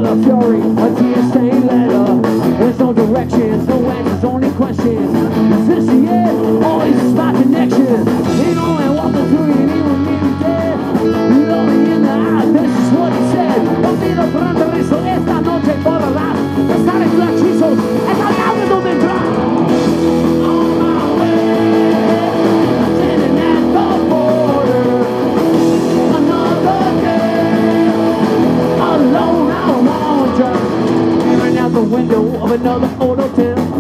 a fury, a tear-stained letter. There's no directions, no answers, only questions. Is this the end, or is this my connection? Ain't only walking through you, even me dead. You're only in the eye, this is what he said. Contigo fronterizo, esta noche podrás estar en los hechizos, es la llave donde entrar. On my way, standing at the border. Another day, alone, I wonder. Staring out the window of another old hotel.